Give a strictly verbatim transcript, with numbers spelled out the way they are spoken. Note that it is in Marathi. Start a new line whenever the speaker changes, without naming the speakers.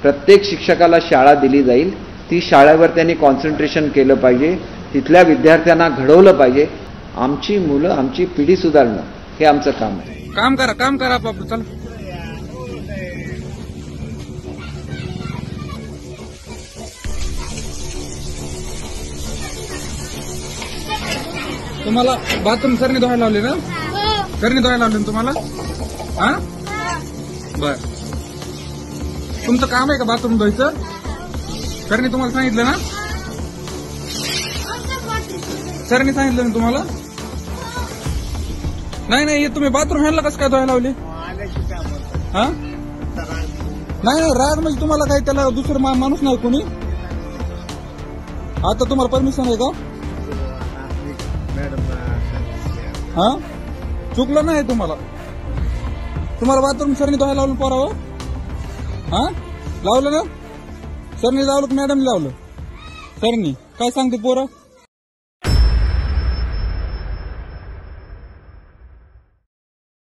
प्रत्येक शिक्षकाला शाळा दिली जाईल, ती शाळेवर त्यांनी कॉन्सन्ट्रेशन केलं पाहिजे, तिथल्या विद्यार्थ्यांना घडवलं पाहिजे. आमची मुलं, आमची पिढी सुधारणं हे आमचं काम आहे.
काम करा, काम करा बापू. चला तुम्हाला बाथरूम सरनी धुवायला लावले ना? सरनी धुवायला लावले ना तुम्हाला? हा बर. तुमचं काम आहे का बाथरूम धुवायचं? सरनी तुम्हाला सांगितलं ना? सरनी सांगितलं ना तुम्हाला? नाही नाही, तुम्ही बाथरूम ह्याला कसं काय धुवायला लावले? हा नाही नाही, राग म्हणजे तुम्हाला काय त्याला दुसरं माणूस नाही कोणी? आता तुम्हाला परमिशन आहे का? हा चुकलं नाही तुम्हाला? तुम्हाला बाथरूम सरनी धुवायला लावलं पोरावं? हा लावलं ना? सरनी लावलं की मॅडम लावलं? सरनी काय सांगते पोरं?